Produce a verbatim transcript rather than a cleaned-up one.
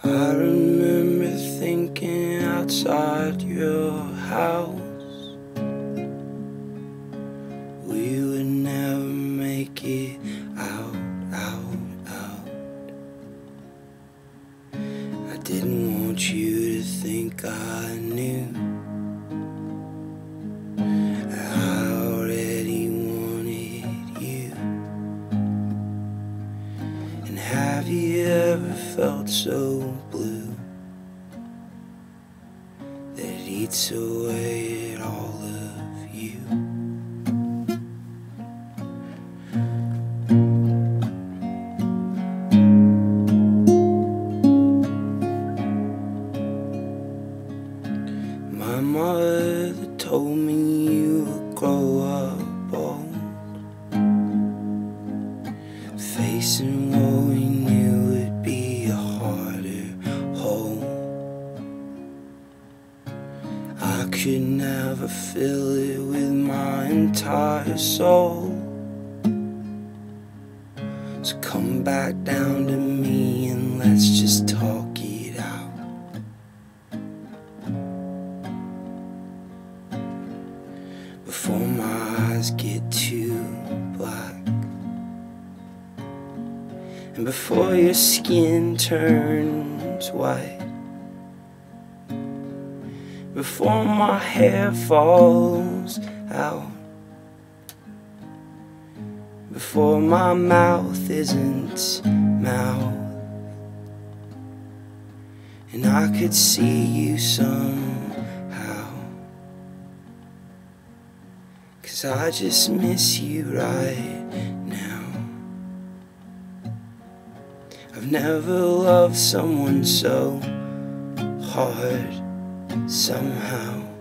I remember thinking outside your house we would never make it out, out, out. I didn't want you to think I knew. I already wanted you. And have you ever felt so blue that it eats away at all of you? My mother told me you would grow up old, facing what we knew would be a harder hole. I could never fill it with my entire soul. So come back down to me and let's just talk it out. Before my eyes get too black, and before your skin turns white, before my hair falls out, before my mouth isn't mouth, and I could see you somehow, 'cause I just miss you right now. I've never loved someone so hard somehow.